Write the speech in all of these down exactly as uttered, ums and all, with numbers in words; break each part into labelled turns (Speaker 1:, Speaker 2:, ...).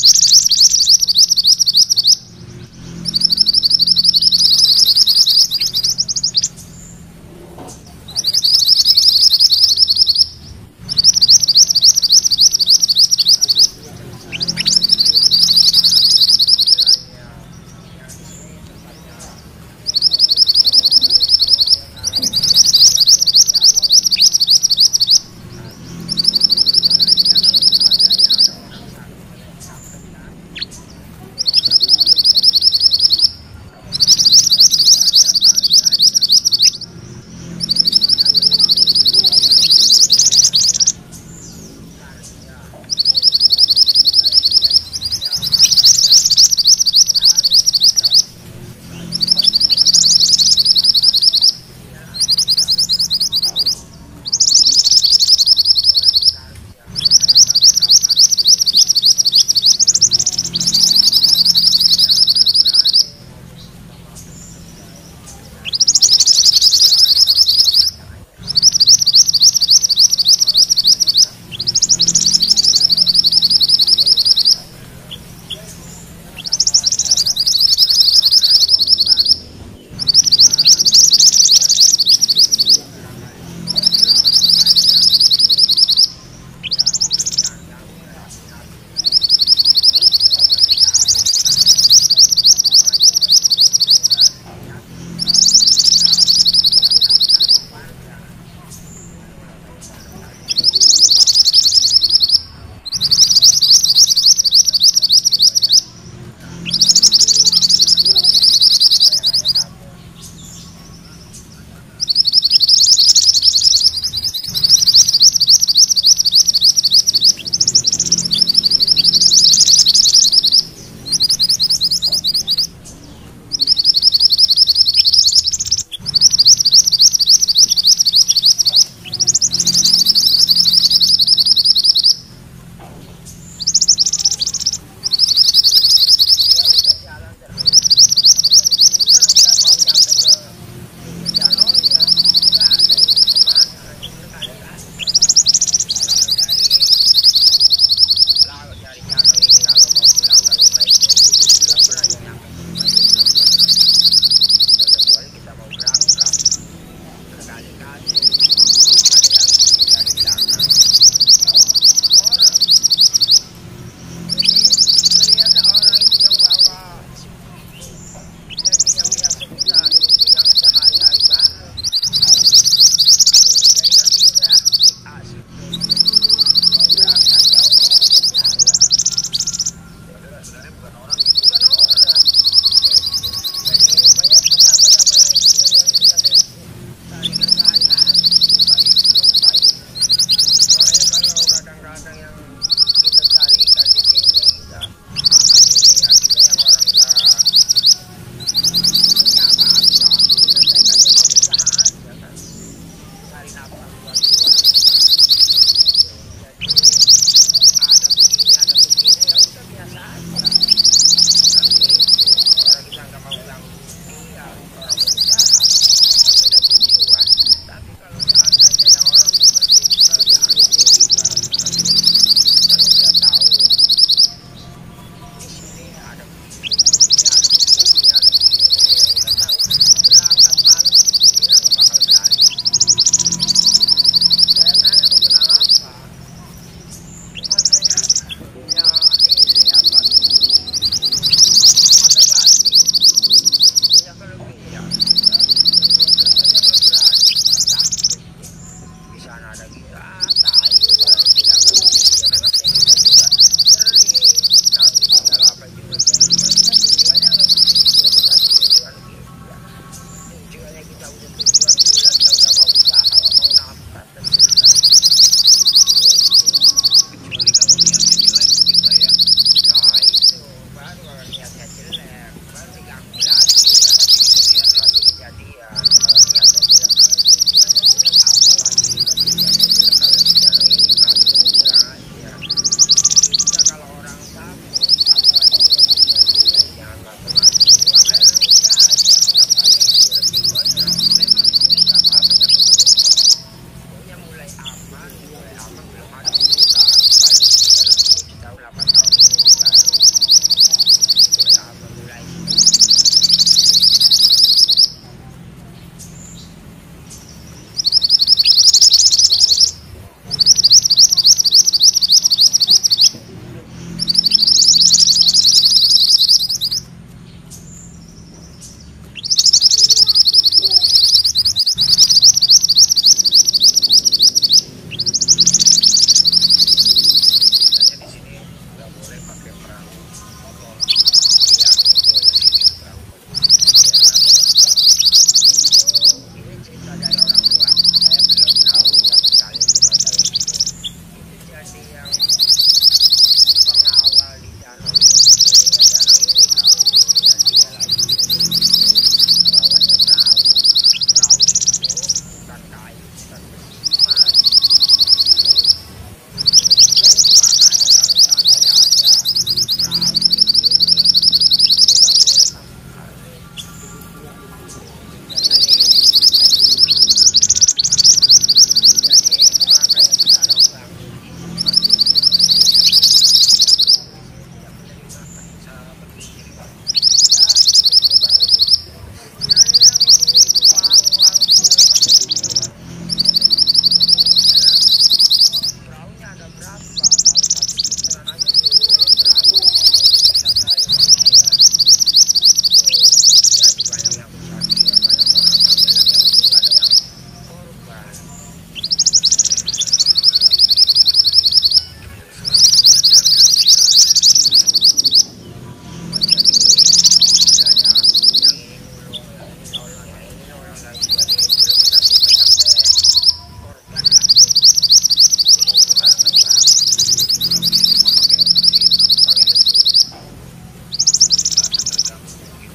Speaker 1: Tahun delapan tahun ini baru Jadi makanya sekarang bang masih tidak menerima saya berpikir bang ya ya ya itu itu warung-warung segala macam punya warung ya perahunya ada berapa kalau satu putaran aja biaya berapa kalau di desa saya bang ya tuh jadi banyak yang kesakitan banyak orang yang bilang ya untung ada yang korban. Jadi istilahnya yang ini nulung, yang ini nolong, yang ini nolong dan jadi belum sampai sampai korban lah tuh. Jadi sekarang kan bang, kalau di sini mau pakai mesin, pakai mesin, bahasa terganggu begini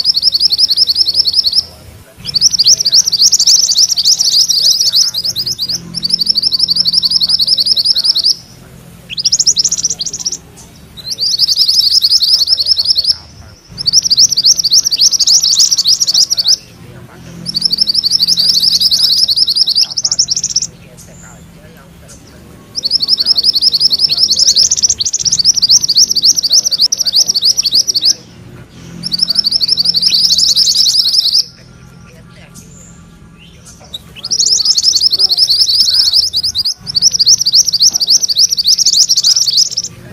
Speaker 1: awalnya kan iya. Jadi yang awal setiap keliling itu kan pakainya dia perahu bukan motor juga. Nah itu makanya sampai kapan ini nggak boleh. Apalagi itu yang pakai mesin kita bikinkan apa bikin gesek aja yang terpenting perahu itu nggak boleh. Kata orang tua itu ya perahu gimana tidak boleh ya hanya getek getek ini jangan tua-tua pakai gesek perahu kalau udah kayak gitu jadi pakai perahu ya.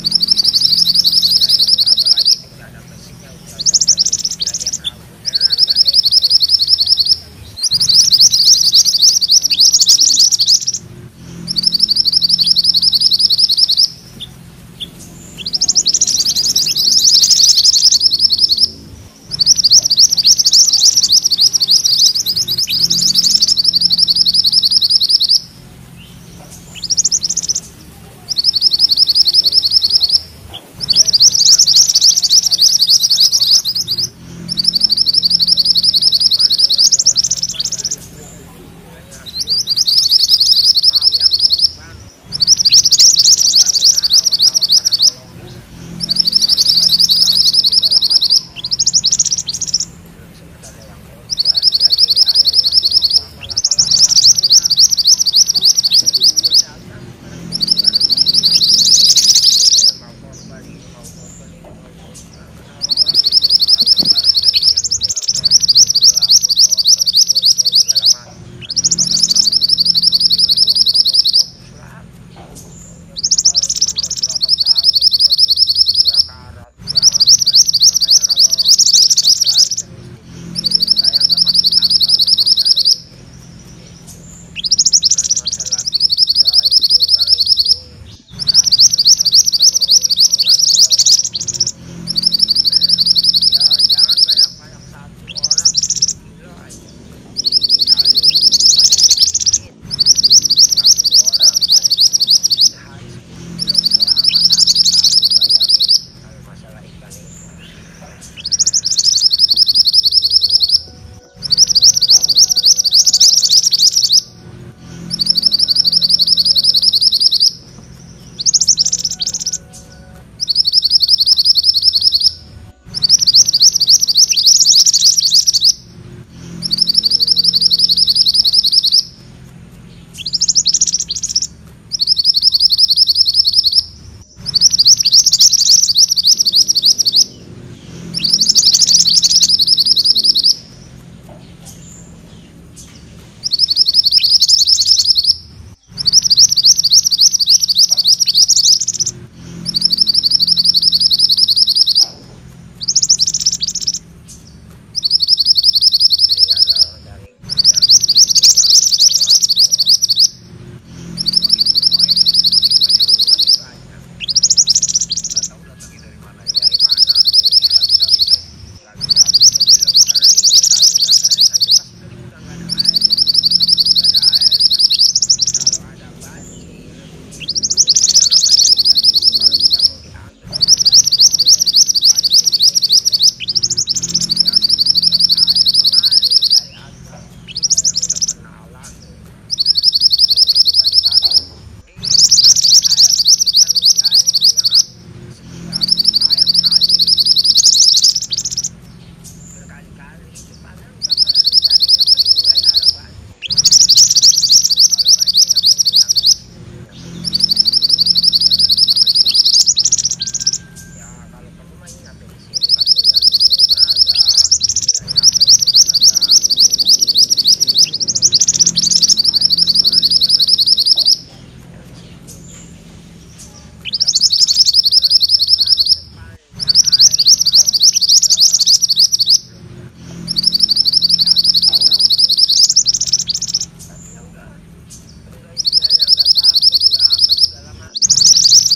Speaker 1: Nah, apalagi itu udah ada mesinnya udah terbentuk istilahnya perahu beneran kan itu tidak bisa. Waktu itu cuman dengar-dengar korban nggak ada istilahnya mau yang korban kan kawan-kawan pada nolongin dan luka-luka itu langsung segala macam belum sempat ada yang korban jadi akhirnya lama-lama lama-lamanya umur dagang kan ibarat tahun ini ini kan mau korban ini mau korban ini mau korban karena orang-orang gitu barang barang jadinya gelap gelap bocor bocor segala macam ada pada perahu bocor juga oh bukan bagus-bagus lagi yang sekarang itu udah berapa tahun itu masih nggak karat nggak apa makanya kalau kita selalu terus dipikirin kayak nggak masuk akal negara ini itu bukan masalah kita itu kan itu ratusan juta itu kan stop ya jangan banyak-banyak satu orang sepuluh kilo aja dikali paling sedikit lima puluh orang paling sedikit sehari sepuluh kilo selama satu tahun bayangin kalau masalah ikan ini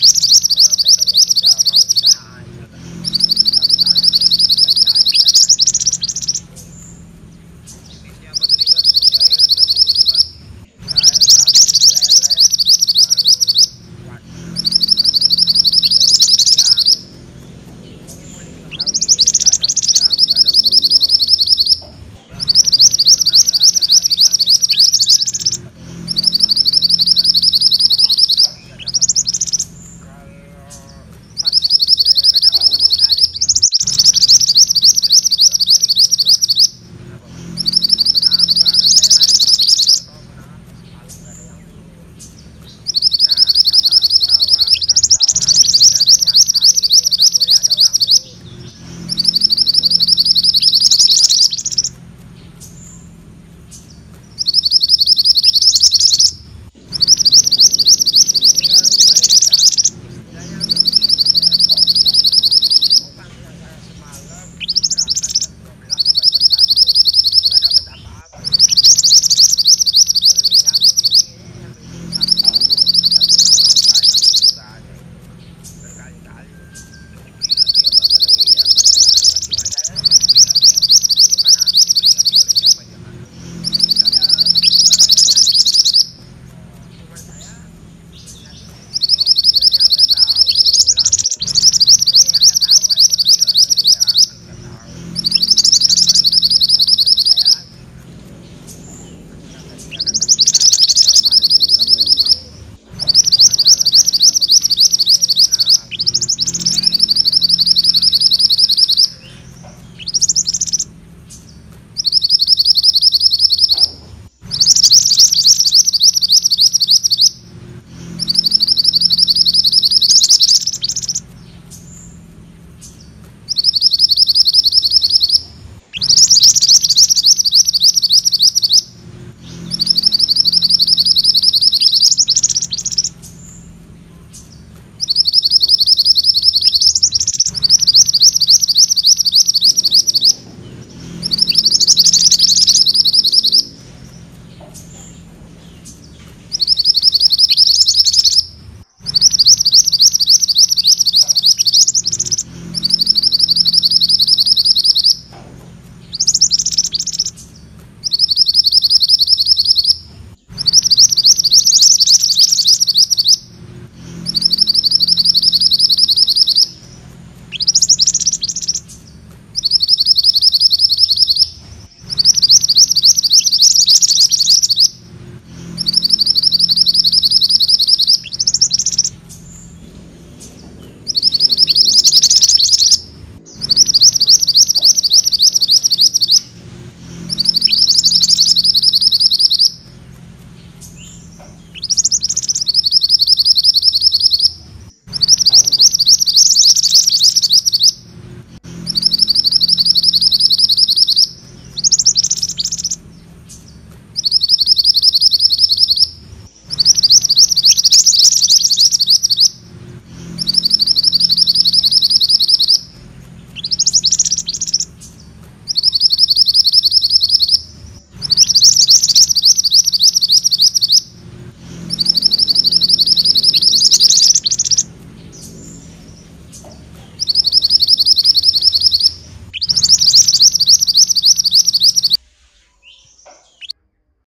Speaker 1: Orang tekanya kita mau usaha aja kan. Daftar kerjaan ya kan. Jenisnya apa tadi Pak? Jair gabus sih Pak. Jair gabus lele ikan wat.